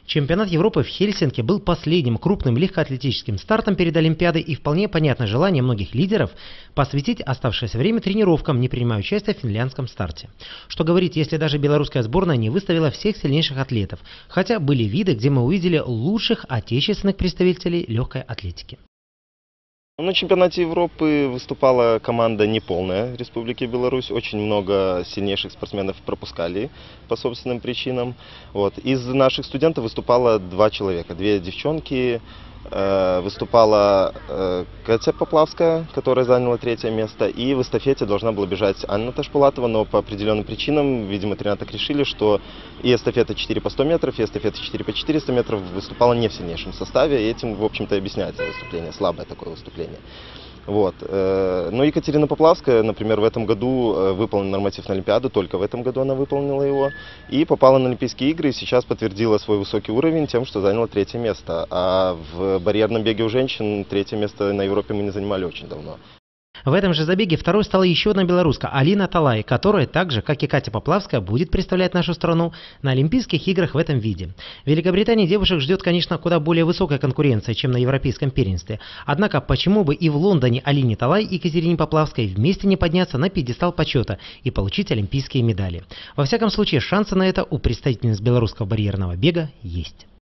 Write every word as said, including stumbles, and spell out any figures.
Чемпионат Европы в Хельсинки был последним крупным легкоатлетическим стартом перед Олимпиадой, и вполне понятно желание многих лидеров посвятить оставшееся время тренировкам, не принимая участия в финляндском старте. Что говорить, если даже белорусская сборная не выставила всех сильнейших атлетов, хотя были виды, где мы увидели лучших отечественных представителей легкой атлетики. На чемпионате Европы выступала команда неполная Республики Беларусь. Очень много сильнейших спортсменов пропускали по собственным причинам. Вот. Из наших студентов выступало два человека, две девчонки. Э, выступала э, Катя Поплавская, которая заняла третье место. И в эстафете должна была бежать Анна Ташпулатова, но по определенным причинам, видимо, тренеры так решили, что и эстафета четыре по сто метров, и эстафета четыре по четыреста метров выступала не в сильнейшем составе. И этим, в общем-то, объясняется выступление, слабое такое выступление. Вот. Но Екатерина Поплавская, например, в этом году выполнила норматив на Олимпиаду, только в этом году она выполнила его, и попала на Олимпийские игры, и сейчас подтвердила свой высокий уровень тем, что заняла третье место. А в барьерном беге у женщин третье место на Европе мы не занимали очень давно. В этом же забеге второй стала еще одна белоруска Алина Талай, которая так же, как и Катя Поплавская, будет представлять нашу страну на Олимпийских играх в этом виде. В Великобритании девушек ждет, конечно, куда более высокая конкуренция, чем на европейском первенстве. Однако, почему бы и в Лондоне Алине Талай и Екатерине Поплавской вместе не подняться на пьедестал почета и получить олимпийские медали? Во всяком случае, шансы на это у представительниц белорусского барьерного бега есть.